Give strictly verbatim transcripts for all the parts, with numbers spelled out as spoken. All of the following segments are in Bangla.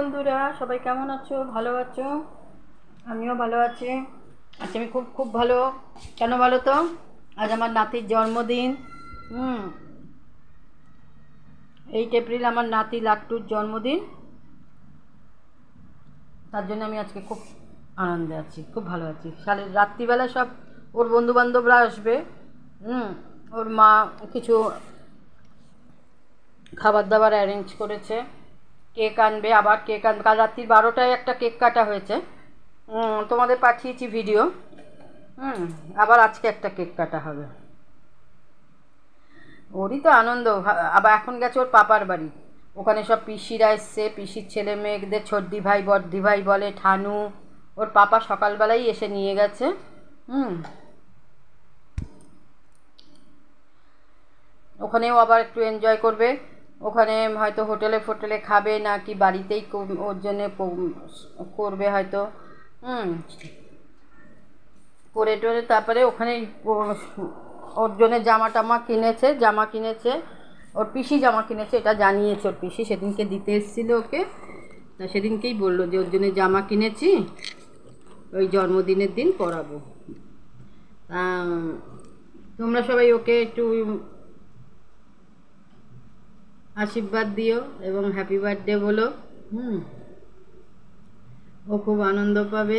বন্ধুরা সবাই কেমন আছো? ভালো আছো? আমিও ভালো আছি। আচ্ছা, আমি খুব খুব ভালো। কেন বলো তো? আজ আমার নাতির জন্মদিন। হুম এইট এপ্রিল আমার নাতি লাট্টুর জন্মদিন। তার জন্য আমি আজকে খুব আনন্দে আছি, খুব ভালো আছি। সালে রাত্রিবেলা সব ওর বন্ধুবান্ধবরা আসবে। হুম ওর মা কিছু খাবার দাবার অ্যারেঞ্জ করেছে। কেক আনবে, আবার কেক আনবে। কাল রাত্রি বারোটায় একটা কেক কাটা হয়েছে, তোমাদের পাঠিয়েছি ভিডিও। হুম আবার আজকে একটা কেক কাটা হবে। ওরই তো আনন্দ। আবার এখন গেছে ওর পাপার বাড়ি, ওখানে সব পিসিরা এসছে, পিসির ছেলে মেয়েদের ছোটদি ভাই বড়দি ভাই বলে ঠানু। ওর পাপা সকালবেলাই এসে নিয়ে গেছে। হুম ওখানেও আবার একটু এনজয় করবে। ওখানে হয়তো হোটেলে ফোটেলে খাবে, না কি বাড়িতেই ওর জন্যে করবে হয়তো। হুম করে টোরে তারপরে ওখানে ওর জন্য জামা টামা কিনেছে, জামা কিনেছে ওর পিসি, জামা কিনেছে, এটা জানিয়েছে ওর পিসি। সেদিনকে দিতে এসেছিলো ওকে, তা সেদিনকেই বললো যে ওর জন্য জামা কিনেছি, ওই জন্মদিনের দিন পরাবো। তোমরা সবাই ওকে একটু আশীর্বাদ দিও এবং হ্যাপি বার্থডে বলো। হুম ও খুব আনন্দ পাবে।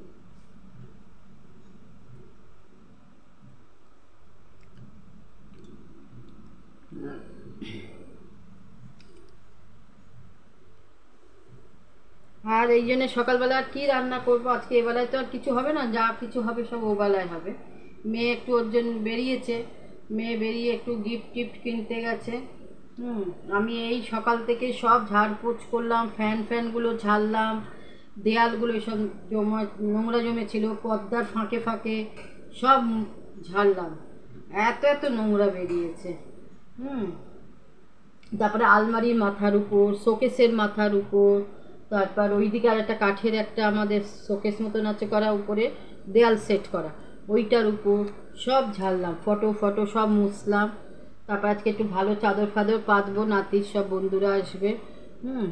আর এই জন্য সকালবেলা আর কী রান্না করবো আজকে, এবেলায় তো আর কিছু হবে না, যা কিছু হবে সব ওবেলায় হবে। মেয়ে একটু ওর জন্য বেরিয়েছে, মেয়ে বেরিয়ে একটু গিফট টিফট কিনতে গেছে। হুম আমি এই সকাল থেকে সব ঝাড়পোছ করলাম, ফ্যান ফ্যানগুলো ঝাড়লাম, দেয়ালগুলো সব জমা নোংরা জমেছিল, পর্দার ফাঁকে ফাঁকে সব ঝাড়লাম। এত এত নোংরা বেরিয়েছে। হুম তারপরে আলমারির মাথার উপর, শোকেসের মাথার উপর, তারপর ওইদিকে আর একটা কাঠের একটা আমাদের শোকেস মতন আছে করা, উপরে দেয়াল সেট করা, ওইটার উপর সব ঝাড়লাম, ফটো ফটো সব মুছলাম। তারপর আজকে একটু ভালো চাদর ফাদর পাতবো, নাতির সব বন্ধুরা আসবে। হুম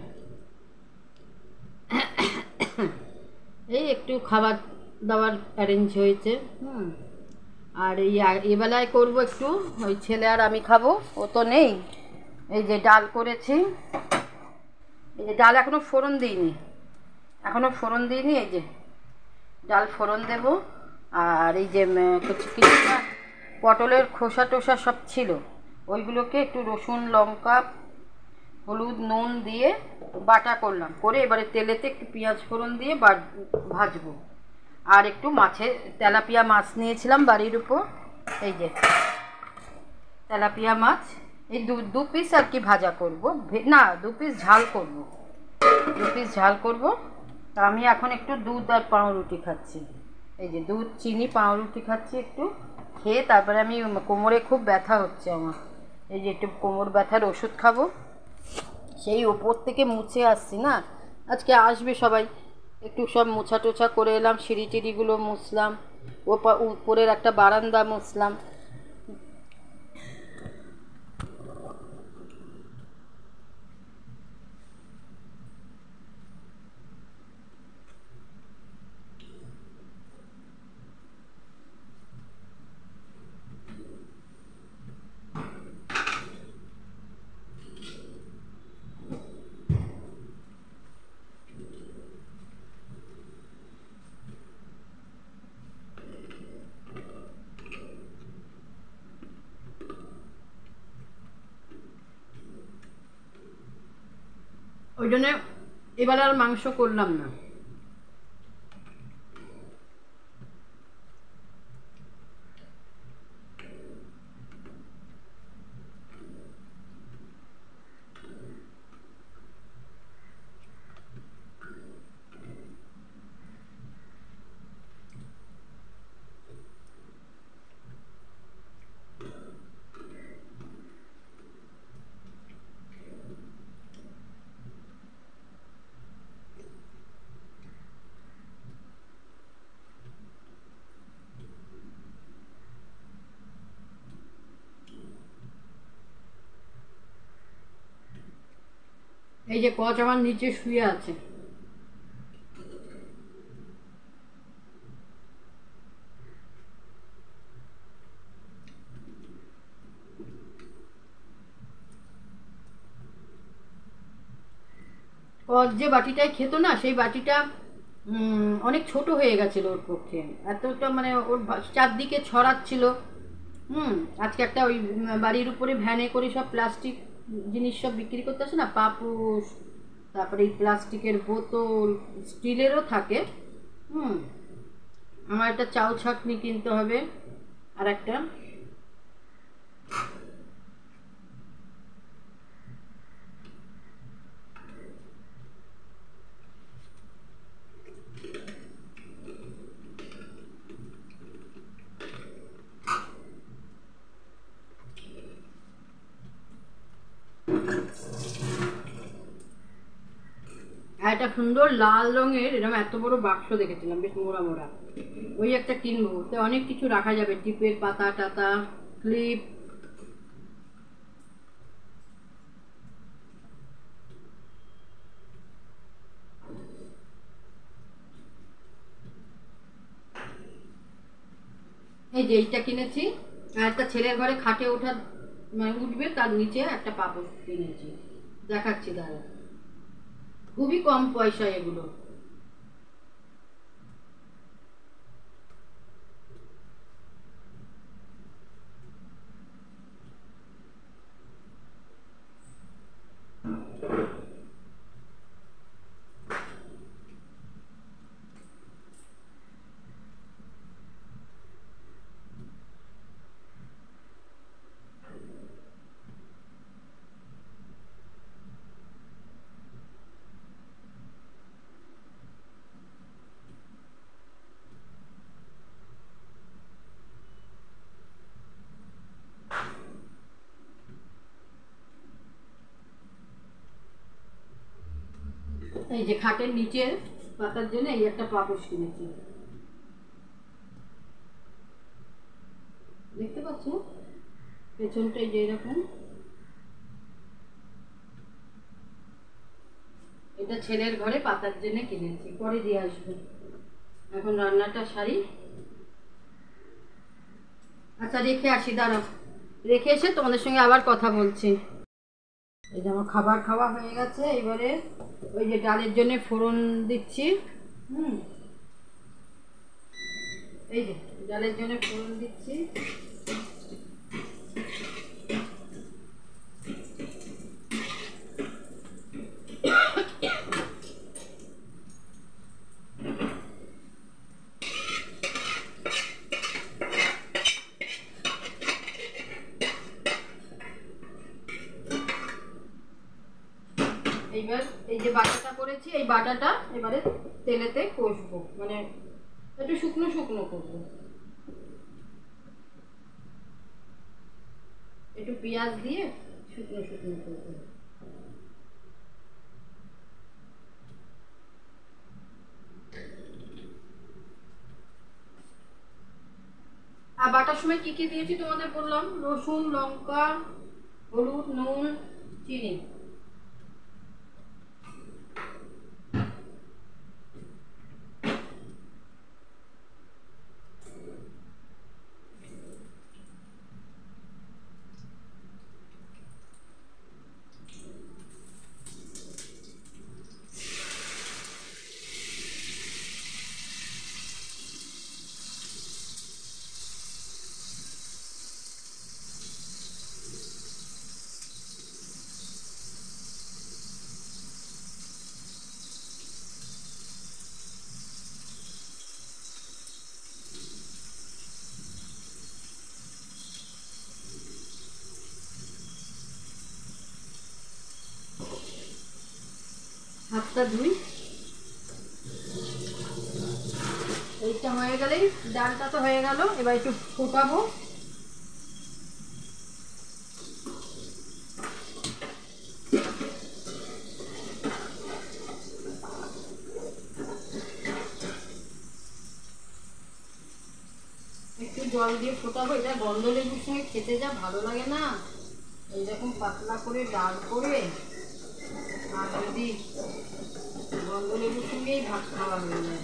এই একটু খাবার দাবার অ্যারেঞ্জ হয়েছে। হুম আর এই এবেলায় করবো একটু, ওই ছেলে আর আমি খাবো, ও তো নেই। এই যে ডাল করেছি, এই যে ডাল এখনো ফোড়ন দিইনি, এখনো ফোড়ন দিইনি, এই যে ডাল ফোড়ন দেব। আর এই যে কিছুটা পটলের খোসা টোসা সব ছিল, ওইগুলোকে একটু রসুন লঙ্কা হলুদ নুন দিয়ে বাটা করলাম, করে এবারে তেলেতে একটু পেঁয়াজ ফোড়ন দিয়ে ভাজবো। আর একটু মাছের তেলাপিয়া মাছ নিয়েছিলাম বাড়ির উপর, এই যে তেলাপিয়া মাছ, এই দু দু পিস আর কি ভাজা করব, না দু পিস ঝাল করব, দু পিস ঝাল করব। তা আমি এখন একটু দুধ আর পাউরুটি খাচ্ছি, এই যে দুধ চিনি পাউরুটি খাচ্ছি একটু খেয়ে। তারপরে আমি কোমরে খুব ব্যথা হচ্ছে আমার, এই যে একটু কোমর ব্যথার ওষুধ খাবো। সেই ওপর থেকে মুছে আসছি না, আজকে আসবে সবাই, একটু সব মোছা টোছা করে এলাম, সিঁড়ি টিড়িগুলো মুছলাম, উপরের একটা বারান্দা মুছলাম। ওই জন্য এবার আর মাংস করলাম না। এই যে কচ আমার নিচে শুয়ে আছে। কচ যে বাটিটায় খেত না, সেই বাটিটা অনেক ছোট হয়ে গেছিল ওর পক্ষে, এতটা মানে ওর চারদিকে ছড়াচ্ছিল। হুম আজকে একটা ওই বাড়ির উপরে ভ্যানে করে সব প্লাস্টিক জিনিস সব বিক্রি করতে আসে না, পাপোশ, তারপরে এই প্লাস্টিকের বোতল, স্টিলেরও থাকে। হুম আমার একটা চাউ ছাঁকনি কিনতে হবে, আর একটা একটা সুন্দর লাল রঙের এরকম এত বড় বাক্স দেখেছিলাম, বেশ মোড়া মোড়া, ওই একটা কিনবো। তো অনেক কিছু রাখা যাবে, টিপের পাতা টাতা, ক্লিপ। এই যে এইটা কিনেছি, আর একটা ছেলের ঘরে খাটে ওঠা মানে উঠবে তার নিচে একটা পাপড় কিনেছি, দেখাচ্ছি দাঁড়া। খুবই কম পয়সা এগুলো। এই যে খাটের নিচে পাতার জন্য এই একটা পাপোশ কিনেছি, দেখতে পাচ্ছ পেছনটাই যে এরকম। এটা ছেলের ঘরে পাতার জন্য কিনেছি, পরে দিয়ে আসবো, এখন রান্নাটা সারি। আচ্ছা রেখে আসি, দাঁড়াও, রেখে এসে তোমাদের সঙ্গে আবার কথা বলছি। এই যে আমার খাবার খাওয়া হয়ে গেছে, এবারে ওই যে ডালের জন্য ফোড়ন দিচ্ছি। হুম এই যে ডালের জন্য ফোড়ন দিচ্ছি। এইবার এই যে বাটাটা করেছি, এই বাটাটা এবারে তেলেতে কষবো, মানে একটু শুকনো শুকনো করবো, একটু পেঁয়াজ দিয়ে শুকনো শুকনো করবো। আর বাটার সময় কি কি দিয়েছি তোমাদের বললাম, রসুন, লঙ্কা, হলুদ, নুন, চিনি। হাতটা ধুই, এইটা হয়ে গেলেই ডালটা তো হয়ে গেল, এবার একটু ফোটাবো। একটু জল দিয়ে ফোটাবো, এটা গন্ধ লেবুর সঙ্গে খেতে যা ভালো লাগে না, এইরকম পাতলা করে ডাল করে আর যদি গন্ধ লেবুর সঙ্গেই ভাত খাওয়া হয়ে যায়।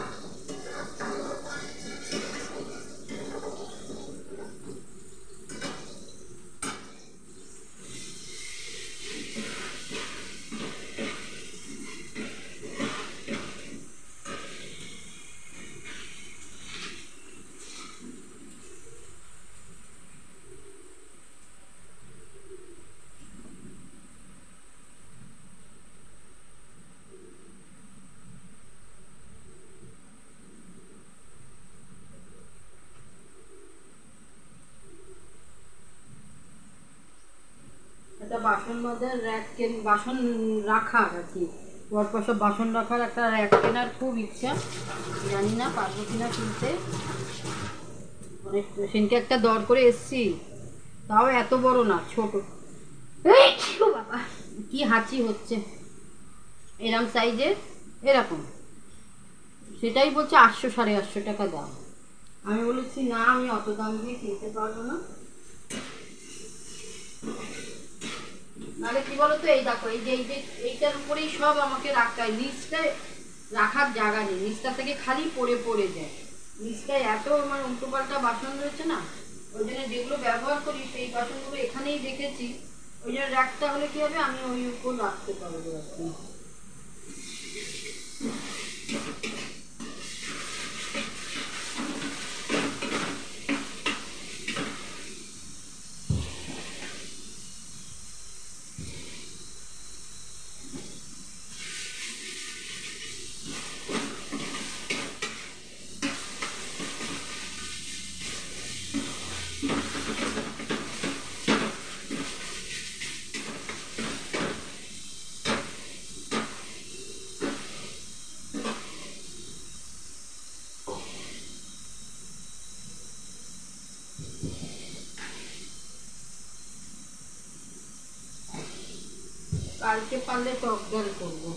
একটা বাসন মাজার র্যাক কেন বাসন রাখার আর কি পরপর সব বাসন রাখার একটা র্যাক কেনার খুব ইচ্ছা, জানি না পারবো কিনা কিনতে। অনেক সেদিনকে একটা দর করে এসছি, তাও এত বড় না, ছোট। বাবা কি হাঁচি হচ্ছে, এরকম সাইজের এরকম, সেটাই বলছে আটশো সাড়ে আটশো টাকা দাম। আমি বলেছি না, আমি অত দাম দিয়ে কিনতে পারবো না। নাহলে কি বলতো, এই দেখো এই যে এই যে এইটার উপরেই সব আমাকে রাখতে হয়, নিচটায় রাখার জায়গা নেই, নিচটা থেকে খালি পড়ে পড়ে যায়। নিচটায় এত আমার উল্টো পাল্টা বাসন রয়েছে না, ওই জন্য যেগুলো ব্যবহার করি সেই বাসনগুলো এখানেই রেখেছি। ওই জন্য র্যাকটা হলে কি হবে, আমি ওই উপর রাখতে পারবো আর কি। কালকে পারলে টক ডাল করবো।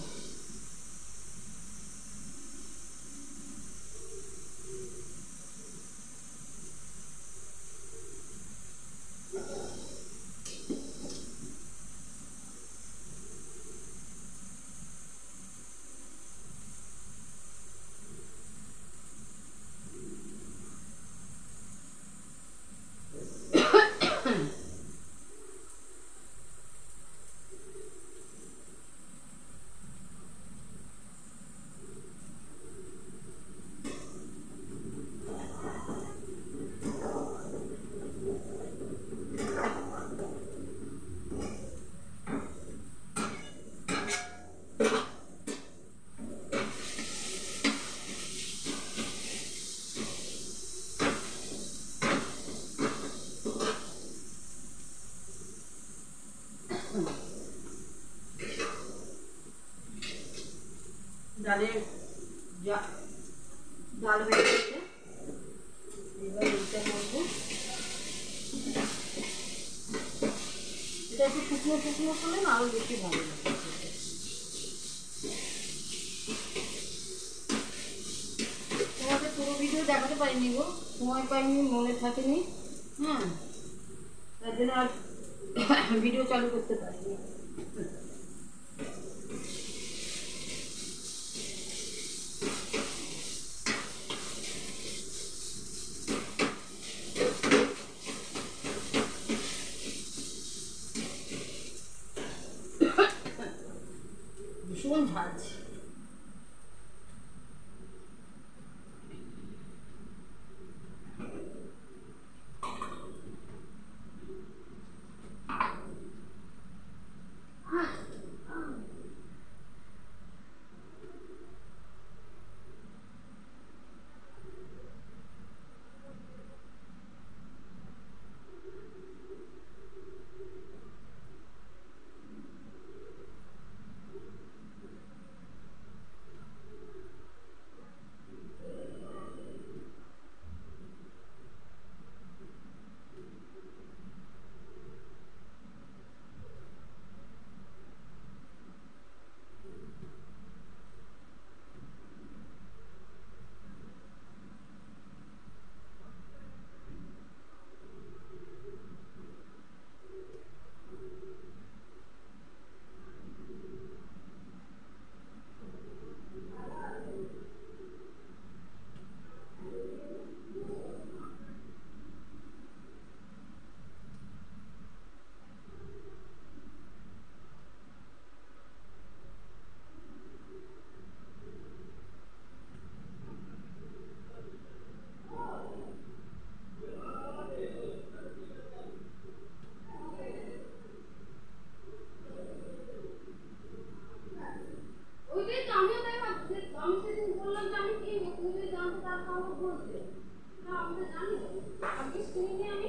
ডালের ডাল হয়ে গেছে, এবার এইটা করবো। এটা একটু শুকনো শুকনো করলে না আরো বেশি ভালো লাগে। তোমাদের পুরো ভিডিও দেখাতে পারিনি গো, সময় পাইনি, মনে থাকেনি। হ্যাঁ, তার জন্য আর ভিডিও চালু করতে পারিনি। ভীষণ ঝালছে। চিনি দিয়ে আমি